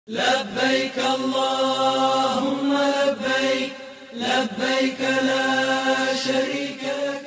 لبيك اللهم لبيك لبيك لا شريك لك.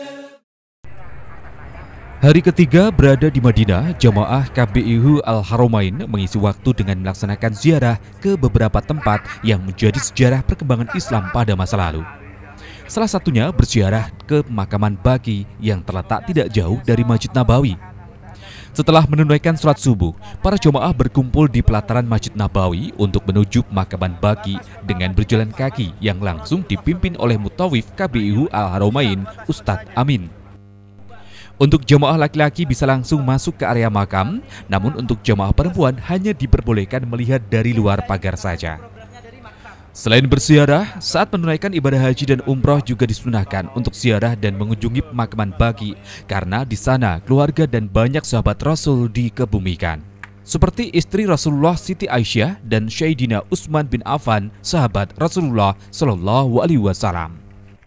Hari ketiga berada di Madinah, jamaah KBIH Al-Haramain mengisi waktu dengan melaksanakan ziarah ke beberapa tempat yang menjadi sejarah perkembangan Islam pada masa lalu. Salah satunya berziarah ke pemakaman Baqi yang terletak tidak jauh dari Masjid Nabawi. Setelah menunaikan sholat subuh, para jamaah berkumpul di pelataran Masjid Nabawi untuk menuju pemakaman Baqi dengan berjalan kaki yang langsung dipimpin oleh Mutawif KBIH Al-Haramain, Ustadz Amin. Untuk jamaah laki-laki bisa langsung masuk ke area makam, namun untuk jamaah perempuan hanya diperbolehkan melihat dari luar pagar saja. Selain berziarah, saat menunaikan ibadah haji dan umroh juga disunahkan untuk ziarah dan mengunjungi pemakaman Baqi karena di sana keluarga dan banyak sahabat Rasul dikebumikan. Seperti istri Rasulullah Siti Aisyah dan Sayyidina Utsman bin Affan, sahabat Rasulullah Shallallahu Alaihi Wasallam.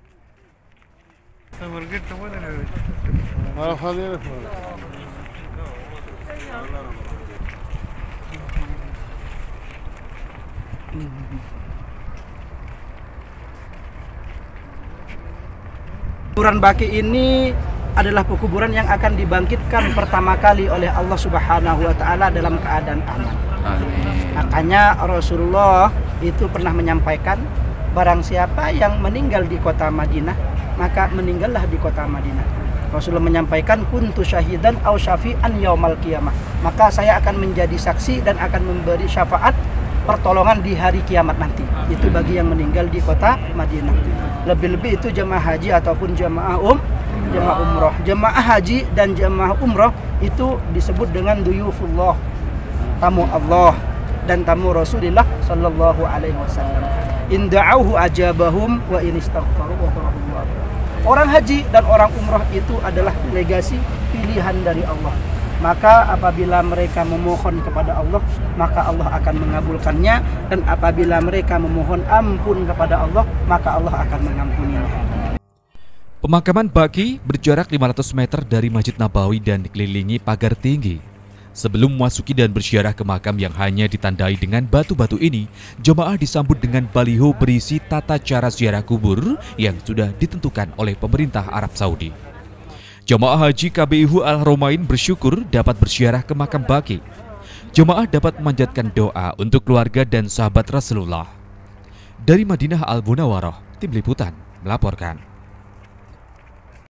Kuburan Baqi ini adalah pekuburan yang akan dibangkitkan pertama kali oleh Allah Subhanahu wa Ta'ala dalam keadaan aman. Makanya Rasulullah itu pernah menyampaikan, barang siapa yang meninggal di kota Madinah, maka meninggallah di kota Madinah. Rasulullah menyampaikan, kuntu syahidan aw syafi'an yaumal qiyamah. Maka saya akan menjadi saksi dan akan memberi syafaat pertolongan di hari kiamat nanti. Itu bagi yang meninggal di kota Madinah. Lebih-lebih itu jemaah haji ataupun jemaah umroh. Jemaah haji dan jemaah umroh itu disebut dengan duyufullah, tamu Allah dan tamu Rasulullah Sallallahu Alaihi Wasallam. In da'auhu ajabahum wa in istaghfaru ghafarahullah. Orang haji dan orang umroh itu adalah delegasi pilihan dari Allah. Maka apabila mereka memohon kepada Allah, maka Allah akan mengabulkannya, dan apabila mereka memohon ampun kepada Allah, maka Allah akan mengampuninya. Pemakaman Baqi berjarak 500 meter dari Masjid Nabawi dan dikelilingi pagar tinggi. Sebelum memasuki dan berziarah ke makam yang hanya ditandai dengan batu-batu ini, jemaah disambut dengan baliho berisi tata cara ziarah kubur yang sudah ditentukan oleh pemerintah Arab Saudi. Jemaah haji KBIH Al-Haramain bersyukur dapat berziarah ke makam Baqi. Jemaah dapat memanjatkan doa untuk keluarga dan sahabat Rasulullah. Dari Madinah Al-Munawwarah, Tim Liputan melaporkan.